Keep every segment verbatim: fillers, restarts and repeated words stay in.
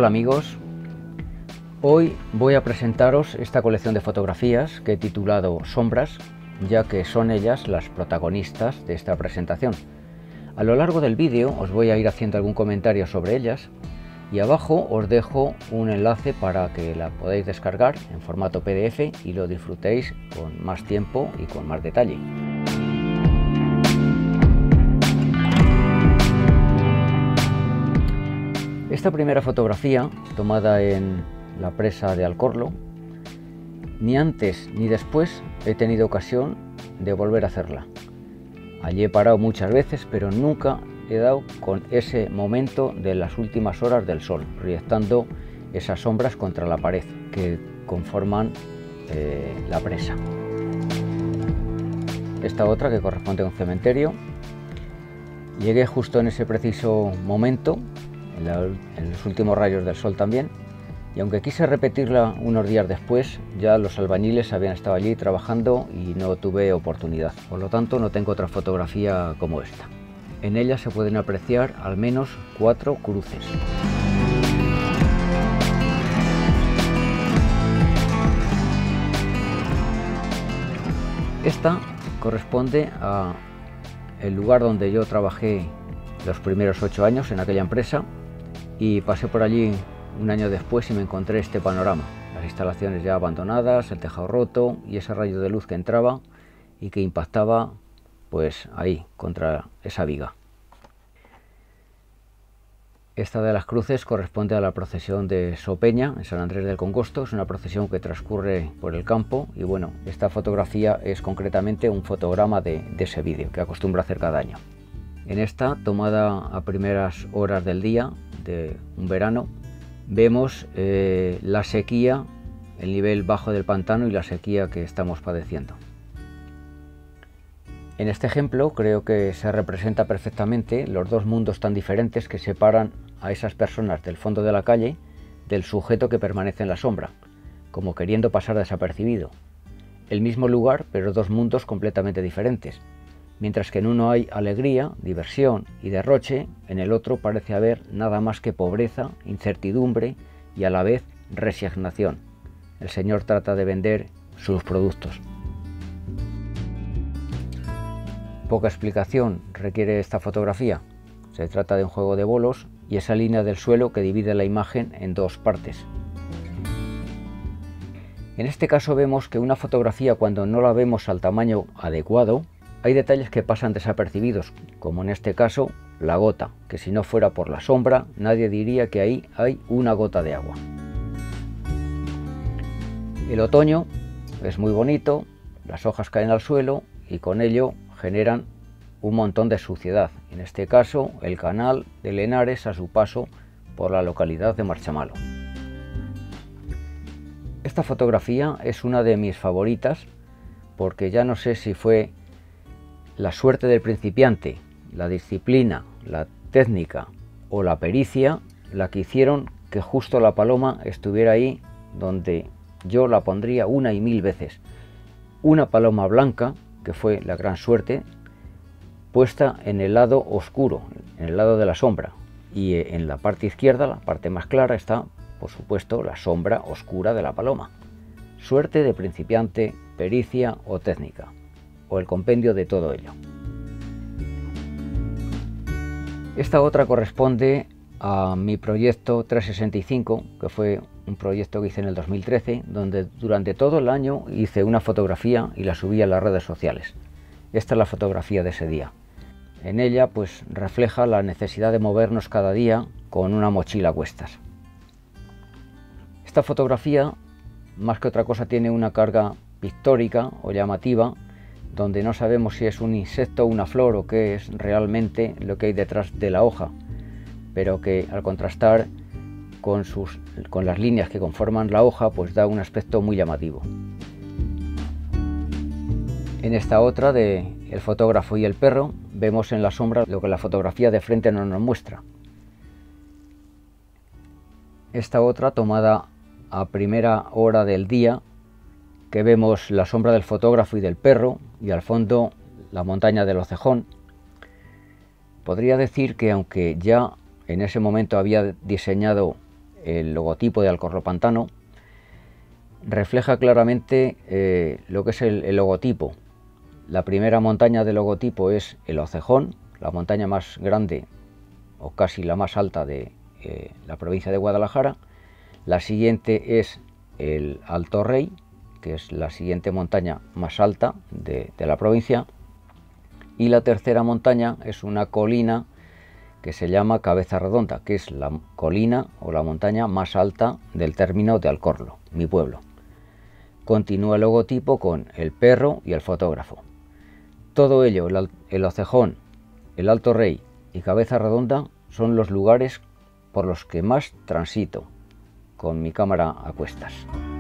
Hola amigos, hoy voy a presentaros esta colección de fotografías que he titulado Sombras, ya que son ellas las protagonistas de esta presentación. A lo largo del vídeo os voy a ir haciendo algún comentario sobre ellas y abajo os dejo un enlace para que la podáis descargar en formato P D F y lo disfrutéis con más tiempo y con más detalle. Esta primera fotografía, tomada en la presa de Alcorlo, ni antes ni después he tenido ocasión de volver a hacerla. Allí he parado muchas veces, pero nunca he dado con ese momento de las últimas horas del sol, proyectando esas sombras contra la pared que conforman eh, la presa. Esta otra, que corresponde a un cementerio, llegué justo en ese preciso momento, en, la, en los últimos rayos del sol también, y aunque quise repetirla unos días después, ya los albañiles habían estado allí trabajando y no tuve oportunidad. Por lo tanto, no tengo otra fotografía como esta. En ella se pueden apreciar al menos cuatro cruces. Esta corresponde a el lugar donde yo trabajé los primeros ocho años en aquella empresa, y pasé por allí un año después y me encontré este panorama: las instalaciones ya abandonadas, el tejado roto y ese rayo de luz que entraba y que impactaba pues ahí contra esa viga. Esta de las cruces corresponde a la procesión de Sopeña en San Andrés del Congosto. Es una procesión que transcurre por el campo y bueno, esta fotografía es concretamente un fotograma de, de ese vídeo que acostumbro a hacer cada año. En esta, tomada a primeras horas del día de un verano, vemos eh, la sequía, el nivel bajo del pantano y la sequía que estamos padeciendo. En este ejemplo creo que se representa perfectamente los dos mundos tan diferentes que separan a esas personas del fondo de la calle del sujeto que permanece en la sombra, como queriendo pasar desapercibido. El mismo lugar, pero dos mundos completamente diferentes. Mientras que en uno hay alegría, diversión y derroche, en el otro parece haber nada más que pobreza, incertidumbre y a la vez resignación. El señor trata de vender sus productos. Poca explicación requiere esta fotografía. Se trata de un juego de bolos y esa línea del suelo que divide la imagen en dos partes. En este caso vemos que una fotografía, cuando no la vemos al tamaño adecuado, hay detalles que pasan desapercibidos, como en este caso la gota, que si no fuera por la sombra nadie diría que ahí hay una gota de agua. El otoño es muy bonito, las hojas caen al suelo y con ello generan un montón de suciedad, en este caso el canal de Lenares a su paso por la localidad de Marchamalo. Esta fotografía es una de mis favoritas porque ya no sé si fue la suerte del principiante, la disciplina, la técnica o la pericia la que hicieron que justo la paloma estuviera ahí donde yo la pondría una y mil veces. Una paloma blanca, que fue la gran suerte, puesta en el lado oscuro, en el lado de la sombra, y en la parte izquierda, la parte más clara, está por supuesto la sombra oscura de la paloma. Suerte de principiante, pericia o técnica, o el compendio de todo ello. Esta otra corresponde a mi proyecto trescientos sesenta y cinco, que fue un proyecto que hice en el dos mil trece, donde durante todo el año hice una fotografía y la subí a las redes sociales. Esta es la fotografía de ese día. En ella pues refleja la necesidad de movernos cada día con una mochila a cuestas. Esta fotografía, más que otra cosa, tiene una carga pictórica o llamativa, donde no sabemos si es un insecto, una flor o qué es realmente lo que hay detrás de la hoja, pero que al contrastar con, sus, con las líneas que conforman la hoja, pues da un aspecto muy llamativo. En esta otra de el fotógrafo y el perro, vemos en la sombra lo que la fotografía de frente no nos muestra. Esta otra, tomada a primera hora del día, que vemos la sombra del fotógrafo y del perro, y al fondo la montaña del Ocejón. Podría decir que aunque ya en ese momento había diseñado el logotipo de Alcorro Pantano, refleja claramente eh, lo que es el, el logotipo. La primera montaña del logotipo es el Hocejón, la montaña más grande o casi la más alta de eh, la provincia de Guadalajara. La siguiente es el Alto Rey, que es la siguiente montaña más alta de, de la provincia. Y la tercera montaña es una colina que se llama Cabeza Redonda, que es la colina o la montaña más alta del término de Alcorlo, mi pueblo. Continúa el logotipo con el perro y el fotógrafo. Todo ello, el, el Hocejón, el Alto Rey y Cabeza Redonda, son los lugares por los que más transito con mi cámara a cuestas.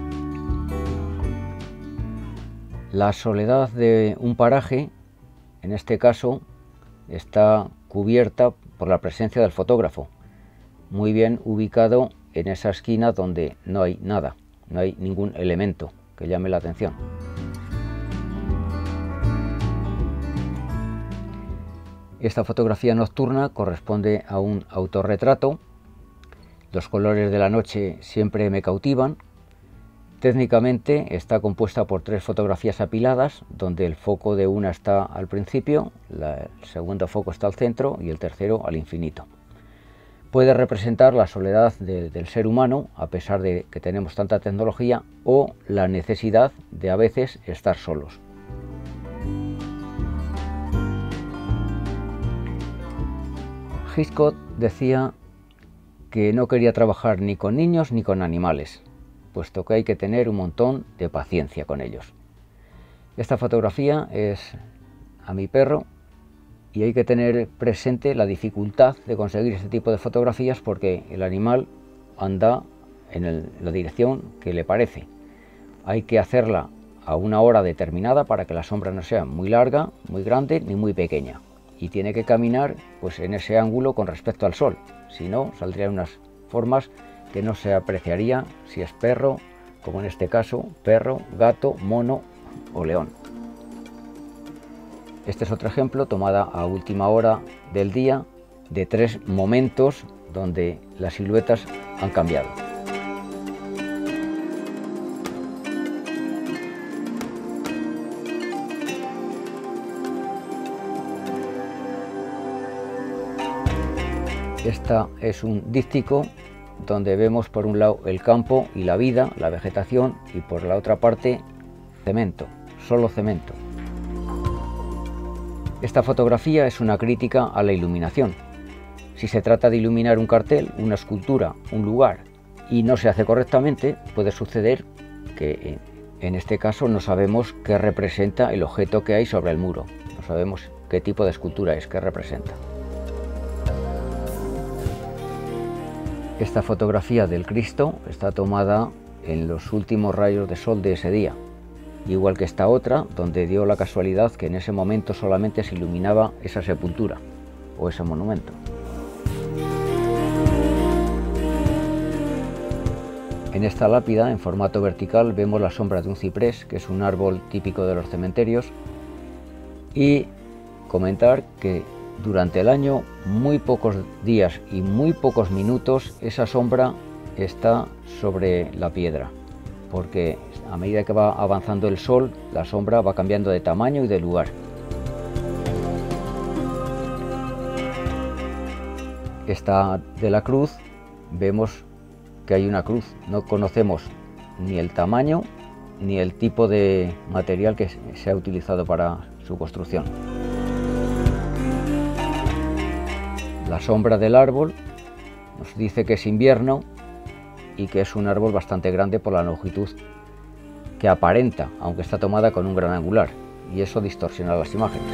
La soledad de un paraje, en este caso, está cubierta por la presencia del fotógrafo, muy bien ubicado en esa esquina donde no hay nada, no hay ningún elemento que llame la atención. Esta fotografía nocturna corresponde a un autorretrato. Los colores de la noche siempre me cautivan. Técnicamente está compuesta por tres fotografías apiladas, donde el foco de una está al principio, la, el segundo foco está al centro y el tercero al infinito. Puede representar la soledad de, del ser humano, a pesar de que tenemos tanta tecnología, o la necesidad de a veces estar solos. Hitchcock decía que no quería trabajar ni con niños ni con animales, puesto que hay que tener un montón de paciencia con ellos. Esta fotografía es a mi perro y hay que tener presente la dificultad de conseguir este tipo de fotografías, porque el animal anda en el, la dirección que le parece. Hay que hacerla a una hora determinada para que la sombra no sea muy larga, muy grande ni muy pequeña, y tiene que caminar pues en ese ángulo con respecto al sol, si no saldrían unas formas que no se apreciaría si es perro, como en este caso, perro, gato, mono o león. Este es otro ejemplo tomada a última hora del día de tres momentos donde las siluetas han cambiado. Esta es un díptico donde vemos por un lado el campo y la vida, la vegetación, y por la otra parte cemento, solo cemento. Esta fotografía es una crítica a la iluminación. Si se trata de iluminar un cartel, una escultura, un lugar, y no se hace correctamente, puede suceder que en este caso no sabemos qué representa el objeto que hay sobre el muro, no sabemos qué tipo de escultura es, qué representa. Esta fotografía del Cristo está tomada en los últimos rayos de sol de ese día, igual que esta otra, donde dio la casualidad que en ese momento solamente se iluminaba esa sepultura o ese monumento. En esta lápida, en formato vertical, vemos la sombra de un ciprés, que es un árbol típico de los cementerios, y comentar que durante el año, muy pocos días y muy pocos minutos, esa sombra está sobre la piedra, porque a medida que va avanzando el sol, la sombra va cambiando de tamaño y de lugar. Esta de la cruz, vemos que hay una cruz, no conocemos ni el tamaño ni el tipo de material que se ha utilizado para su construcción. La sombra del árbol nos dice que es invierno y que es un árbol bastante grande por la longitud que aparenta, aunque está tomada con un gran angular, y eso distorsiona las imágenes.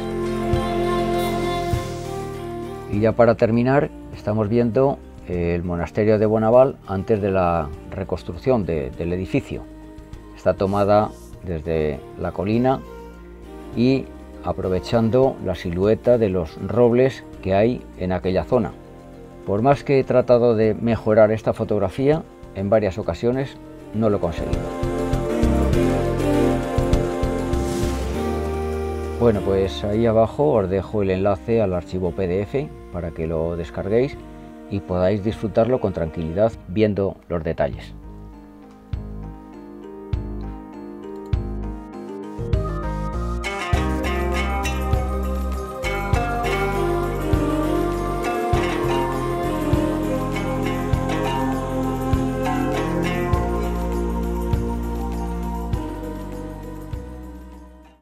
Y ya para terminar, estamos viendo el monasterio de Bonaval antes de la reconstrucción de, del edificio. Está tomada desde la colina y aprovechando la silueta de los robles que hay en aquella zona. Por más que he tratado de mejorar esta fotografía en varias ocasiones, no lo he conseguido. Bueno, pues ahí abajo os dejo el enlace al archivo P D F para que lo descarguéis y podáis disfrutarlo con tranquilidad viendo los detalles.